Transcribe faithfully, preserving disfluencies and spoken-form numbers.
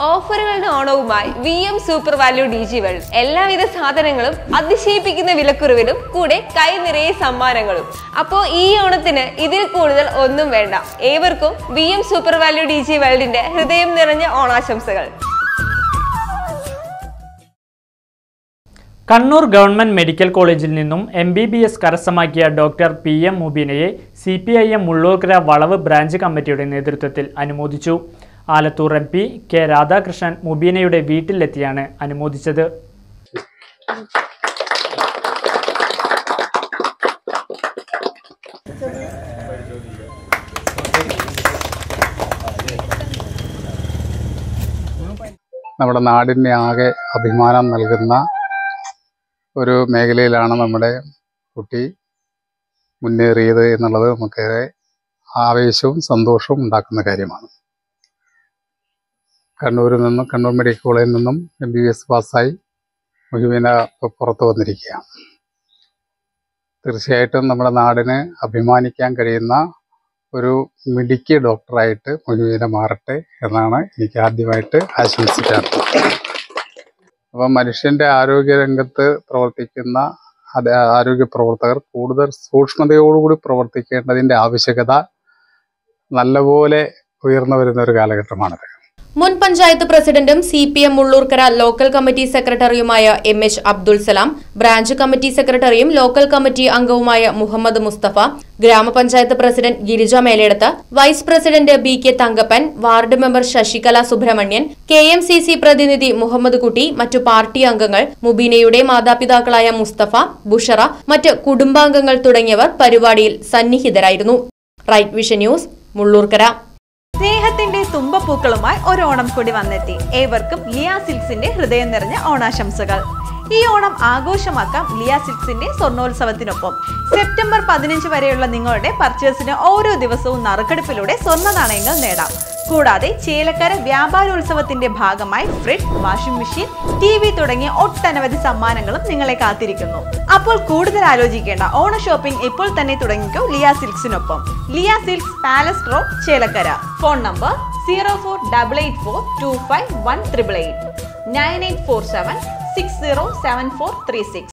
ഓഫറുകളുടെ ഓണവുമായി V M super value D G world. എല്ലാവിധ സാധനങ്ങളും അതിശയിപ്പിക്കുന്ന വിലക്കുറവിലും കൂടെ കൈ നിറയെ സമ്മാനങ്ങളും. അപ്പോൾ ഈ ഓണത്തിന് ഇതിൽ കൂടുതൽ ഒന്നും വേണ്ട. ഏവർക്കും V M super value D G വേൾഡിന്റെ ഹൃദയം നിറഞ്ഞ ഓണാശംസകൾ. കണ്ണൂർ ഗവൺമെന്റ് മെഡിക്കൽ കോളേജിൽ നിന്നും എം ബി ബി എസ് കരസ്ഥമാക്കിയ ഡോക്ടർ പി എം മുബീനയെ C P I M Mullurkara വളവ് ബ്രാഞ്ച് കമ്മിറ്റിയുടെ നേതൃത്വത്തിൽ അനുമോദിച്ചു. Alathur M P K Radhakrishnan മുബീനയുടെ വീട്ടിലെത്തിയാണ് അനുമോദിച്ചത്. നമ്മുടെ നാടിനെ ആകെ അഭിമാനം നൽകുന്ന ഒരു മേഖലയിലാണ് നമ്മുടെ കുട്ടി മുന്നേറിയത് എന്നുള്ളത് നമുക്കേറെ ആവേശവും സന്തോഷവും ഉണ്ടാക്കുന്ന കാര്യമാണ്. കണ്ണൂരിൽ നിന്നും കണ്ണൂർ മെഡിക്കൽ കോളേജിൽ നിന്നും എം ബി ബി എസ് പാസ്സായി മുബീന പുറത്തു വന്നിരിക്കുകയാണ്. തീർച്ചയായിട്ടും നമ്മുടെ നാടിന് അഭിമാനിക്കാൻ കഴിയുന്ന ഒരു മിടുക്കി ഡോക്ടറായിട്ട് മുബീന മാറട്ടെ എന്നാണ് എനിക്ക് ആദ്യമായിട്ട് ആശംസിക്കാറുള്ളത്. അപ്പം മനുഷ്യൻ്റെ ആരോഗ്യരംഗത്ത് പ്രവർത്തിക്കുന്ന അത് ആരോഗ്യ പ്രവർത്തകർ കൂടുതൽ സൂക്ഷ്മതയോടുകൂടി പ്രവർത്തിക്കേണ്ടതിൻ്റെ ആവശ്യകത നല്ലപോലെ ഉയർന്നു വരുന്ന ഒരു കാലഘട്ടമാണത്. മുൻ പഞ്ചായത്ത് പ്രസിഡന്റും C P M Mullurkara local committee സെക്രട്ടറിയുമായ M H Abdul Salam, branch committee സെക്രട്ടറിയും ലോക്കൽ കമ്മിറ്റി അംഗവുമായ മുഹമ്മദ് മുസ്തഫ, ഗ്രാമപഞ്ചായത്ത് president Girija Meleduthu, vice president B K Thankappan, ward member Sasikala Subramanian, K M C C പ്രതിനിധി മുഹമ്മദ് കുട്ടി, മറ്റു പാർട്ടി അംഗങ്ങൾ, മുബീനയുടെ മാതാപിതാക്കളായ മുസ്തഫ, ബുഷറ, മറ്റ് കുടുംബാംഗങ്ങൾ തുടങ്ങിയവർ പരിപാടിയിൽ സന്നിഹിതരായിരുന്നു. Right Vision News, Mullurkara. സ്നേഹത്തിന്റെ തുമ്പപ്പൂക്കളുമായി ഒരു ഓണം കൂടി വന്നെത്തി. ഏവർക്കും ലിയ സിൽക്സിന്റെ ഹൃദയം നിറഞ്ഞ ഓണാശംസകൾ. ഈ ഓണം ആഘോഷമാക്കാം ലിയ സിൽക്സിന്റെ സ്വർണ്ണോത്സവത്തിനൊപ്പം. സെപ്റ്റംബർ പതിനഞ്ച് വരെയുള്ള നിങ്ങളുടെ പർച്ചേസിന് ഓരോ ദിവസവും നറുക്കെടുപ്പിലൂടെ സ്വർണ്ണ നാണയങ്ങൾ നേടാം. കൂടാതെ ചേലക്കര വ്യാപാരോത്സവത്തിന്റെ ഭാഗമായി fridge, washing machine, T V തുടങ്ങിയ ഒട്ടനവധി സമ്മാനങ്ങളും നിങ്ങളെ കാത്തിരിക്കുന്നു. അപ്പോൾ കൂടുതൽ ആലോചിക്കേണ്ട, ഓണ ഷോപ്പിംഗ് ഇപ്പോൾ തന്നെ തുടങ്ങിക്കോ ലിയ സിൽക്സിനൊപ്പം. Liya Silks, Palace Road, Chelakkara. Phone number zero four double eight four two five one triple eight nine eight four seven six zero seven four three six.